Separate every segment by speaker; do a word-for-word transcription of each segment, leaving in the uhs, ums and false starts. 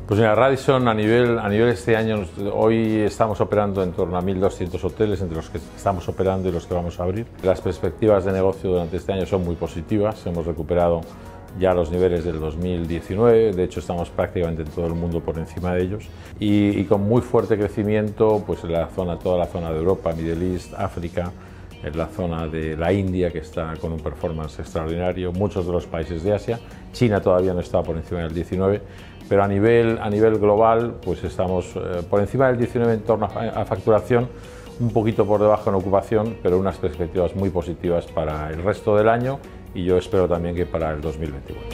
Speaker 1: Pues mira, Radisson a nivel, a nivel este año, hoy estamos operando en torno a mil doscientos hoteles, entre los que estamos operando y los que vamos a abrir. Las perspectivas de negocio durante este año son muy positivas, hemos recuperado ya los niveles del dos mil diecinueve, de hecho estamos prácticamente en todo el mundo por encima de ellos, y, y con muy fuerte crecimiento pues en la zona, toda la zona de Europa, Middle East, África, en la zona de la India, que está con un performance extraordinario, muchos de los países de Asia. China todavía no está por encima del diecinueve, pero a nivel, a nivel global pues estamos eh, por encima del diecinueve en torno a, a facturación, un poquito por debajo en ocupación, pero unas perspectivas muy positivas para el resto del año y yo espero también que para el dos mil veinticuatro.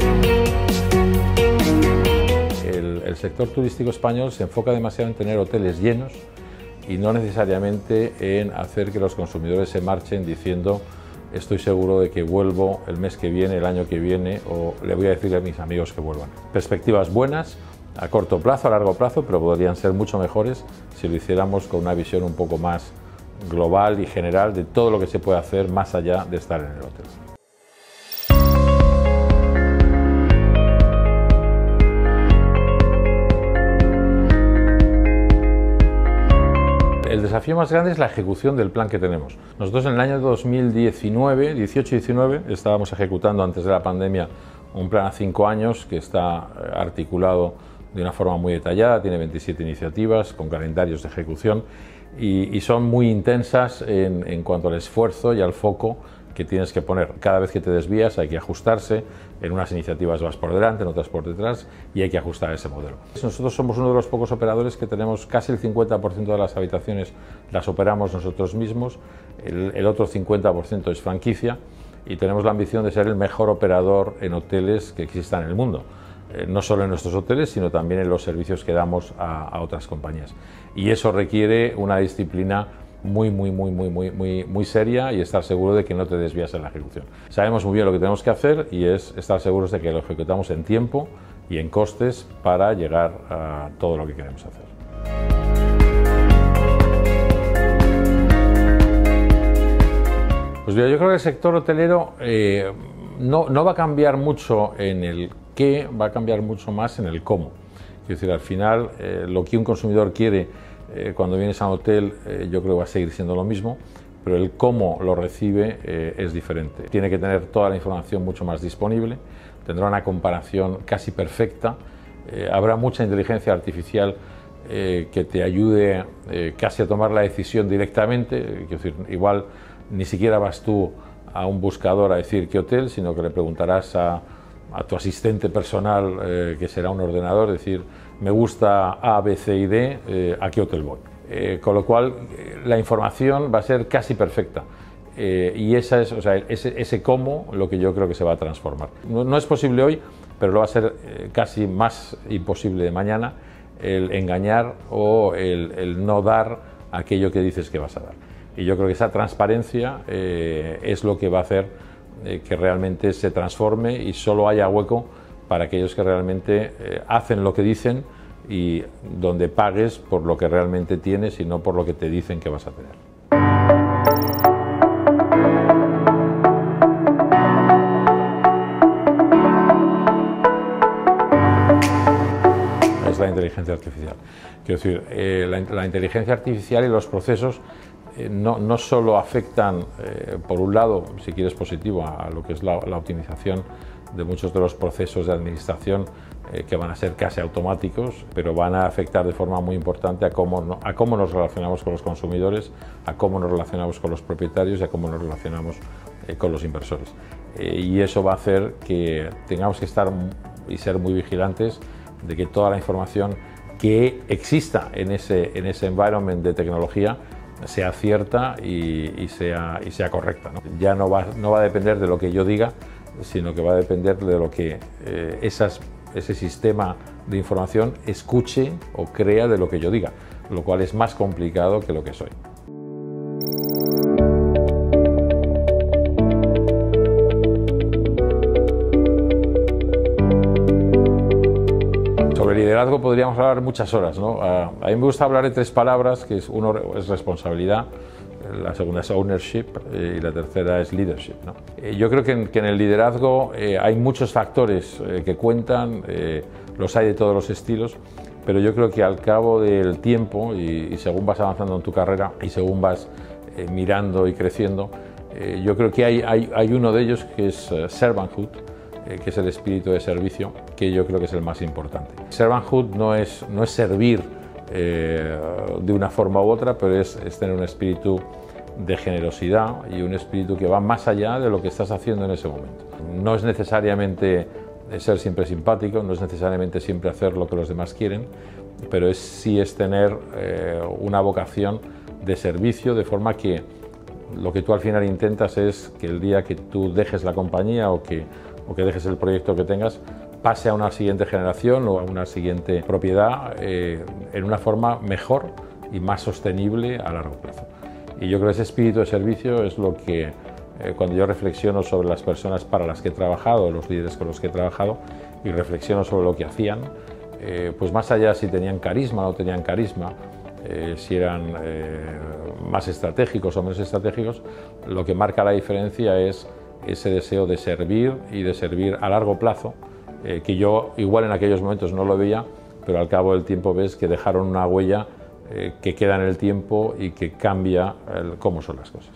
Speaker 1: El, el sector turístico español se enfoca demasiado en tener hoteles llenos y no necesariamente en hacer que los consumidores se marchen diciendo estoy seguro de que vuelvo el mes que viene, el año que viene, o le voy a decir a mis amigos que vuelvan. Perspectivas buenas a corto plazo, a largo plazo, pero podrían ser mucho mejores si lo hiciéramos con una visión un poco más global y general de todo lo que se puede hacer más allá de estar en el hotel. El desafío más grande es la ejecución del plan que tenemos. Nosotros en el año dos mil diecinueve, dieciocho y diecinueve, estábamos ejecutando antes de la pandemia un plan a cinco años que está articulado de una forma muy detallada, tiene veintisiete iniciativas con calendarios de ejecución y, y son muy intensas en, en cuanto al esfuerzo y al foco que tienes que poner. Cada vez que te desvías hay que ajustarse, en unas iniciativas vas por delante, en otras por detrás y hay que ajustar ese modelo. Nosotros somos uno de los pocos operadores que tenemos casi el cincuenta por ciento de las habitaciones las operamos nosotros mismos, el, el otro cincuenta por ciento es franquicia y tenemos la ambición de ser el mejor operador en hoteles que existan en el mundo. Eh, no solo en nuestros hoteles, sino también en los servicios que damos a, a otras compañías. Y eso requiere una disciplina muy, muy, muy, muy, muy, muy, muy seria y estar seguro de que no te desvías en la ejecución. Sabemos muy bien lo que tenemos que hacer y es estar seguros de que lo ejecutamos en tiempo y en costes para llegar a todo lo que queremos hacer. Pues mira, yo creo que el sector hotelero eh, no, no va a cambiar mucho en el qué, va a cambiar mucho más en el cómo. Es decir, al final eh, lo que un consumidor quiere Eh, cuando vienes a un hotel eh, yo creo que va a seguir siendo lo mismo, pero el cómo lo recibe eh, es diferente. Tiene que tener toda la información mucho más disponible, tendrá una comparación casi perfecta, eh, habrá mucha inteligencia artificial eh, que te ayude eh, casi a tomar la decisión directamente, eh, es decir, igual ni siquiera vas tú a un buscador a decir qué hotel, sino que le preguntarás a a tu asistente personal, eh, que será un ordenador, decir, me gusta A, B, C y D, eh, ¿a qué hotel voy? Eh, con lo cual, eh, la información va a ser casi perfecta. Eh, y esa es, o sea, ese, ese cómo lo que yo creo que se va a transformar. No, no es posible hoy, pero lo va a ser eh, casi más imposible de mañana, el engañar o el, el no dar aquello que dices que vas a dar. Y yo creo que esa transparencia eh, es lo que va a hacer que realmente se transforme y solo haya hueco para aquellos que realmente eh, hacen lo que dicen y donde pagues por lo que realmente tienes y no por lo que te dicen que vas a tener. Es la inteligencia artificial. Quiero decir, eh, la, la inteligencia artificial y los procesos Eh, no, no solo afectan, eh, por un lado, si quieres positivo, a, a lo que es la, la optimización de muchos de los procesos de administración eh, que van a ser casi automáticos, pero van a afectar de forma muy importante a cómo, no, a cómo nos relacionamos con los consumidores, a cómo nos relacionamos con los propietarios y a cómo nos relacionamos eh, con los inversores. Eh, y eso va a hacer que tengamos que estar y ser muy vigilantes de que toda la información que exista en ese, en ese environment de tecnología sea cierta y, y, sea, y sea correcta, ¿no? Ya no va, no va a depender de lo que yo diga, sino que va a depender de lo que eh, esas, ese sistema de información escuche o crea de lo que yo diga, lo cual es más complicado que lo que soy. Sobre liderazgo podríamos hablar muchas horas, ¿no? A mí me gusta hablar de tres palabras, que es uno es responsabilidad, la segunda es ownership eh, y la tercera es leadership, ¿no? Eh, yo creo que en, que en el liderazgo eh, hay muchos factores eh, que cuentan, eh, los hay de todos los estilos, pero yo creo que al cabo del tiempo y, y según vas avanzando en tu carrera y según vas eh, mirando y creciendo, eh, yo creo que hay, hay, hay uno de ellos que es uh, servanthood, eh, que es el espíritu de servicio, que yo creo que es el más importante. Servanthood no es, no es servir eh, de una forma u otra, pero es, es tener un espíritu de generosidad y un espíritu que va más allá de lo que estás haciendo en ese momento. No es necesariamente ser siempre simpático, no es necesariamente siempre hacer lo que los demás quieren, pero es, sí es tener eh, una vocación de servicio, de forma que lo que tú al final intentas es que el día que tú dejes la compañía o que, o que dejes el proyecto que tengas, pase a una siguiente generación o a una siguiente propiedad eh, en una forma mejor y más sostenible a largo plazo. Y yo creo que ese espíritu de servicio es lo que, eh, cuando yo reflexiono sobre las personas para las que he trabajado, los líderes con los que he trabajado, y reflexiono sobre lo que hacían, eh, pues más allá si tenían carisma o no tenían carisma, eh, si eran eh, más estratégicos o menos estratégicos, lo que marca la diferencia es ese deseo de servir y de servir a largo plazo, eh, que yo igual en aquellos momentos no lo veía, pero al cabo del tiempo ves que dejaron una huella eh, que queda en el tiempo y que cambia el, cómo son las cosas.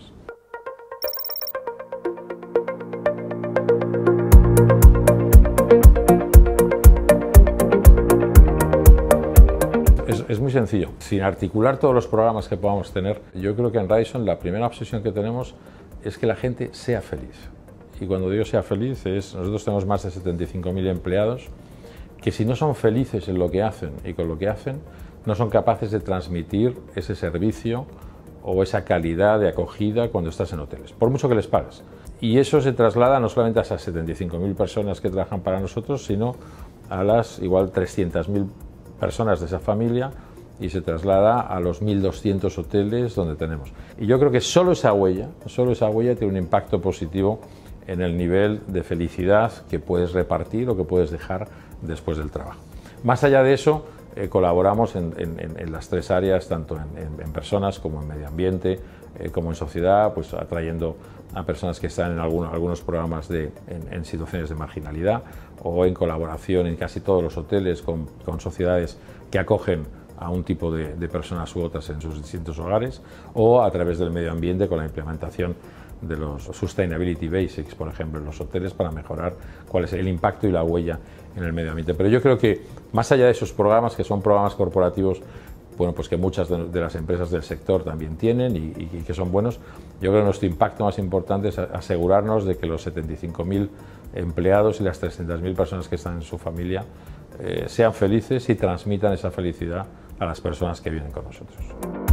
Speaker 1: Es, es muy sencillo. Sin articular todos los programas que podamos tener, yo creo que en Radisson la primera obsesión que tenemos es que la gente sea feliz. Y cuando digo sea feliz, es, nosotros tenemos más de setenta y cinco mil empleados que si no son felices en lo que hacen y con lo que hacen, no son capaces de transmitir ese servicio o esa calidad de acogida cuando estás en hoteles, por mucho que les pagues. Y eso se traslada no solamente a esas setenta y cinco mil personas que trabajan para nosotros, sino a las igual trescientas mil personas de esa familia, y se traslada a los mil doscientos hoteles donde tenemos. Y yo creo que solo esa huella, solo esa huella tiene un impacto positivo en el nivel de felicidad que puedes repartir o que puedes dejar después del trabajo. Más allá de eso, eh, colaboramos en, en, en las tres áreas, tanto en, en, en personas como en medio ambiente, eh, como en sociedad, pues atrayendo a personas que están en algunos, algunos programas de, en, en situaciones de marginalidad, o en colaboración en casi todos los hoteles con, con sociedades que acogen a un tipo de, de personas u otras en sus distintos hogares, o a través del medio ambiente con la implementación de los Sustainability Basics, por ejemplo, en los hoteles, para mejorar cuál es el impacto y la huella en el medio ambiente. Pero yo creo que más allá de esos programas, que son programas corporativos, bueno, pues que muchas de, de las empresas del sector también tienen y, y, y que son buenos, yo creo que nuestro impacto más importante es asegurarnos de que los setenta y cinco mil empleados y las trescientas mil personas que están en su familia eh, sean felices y transmitan esa felicidad a las personas que vienen con nosotros.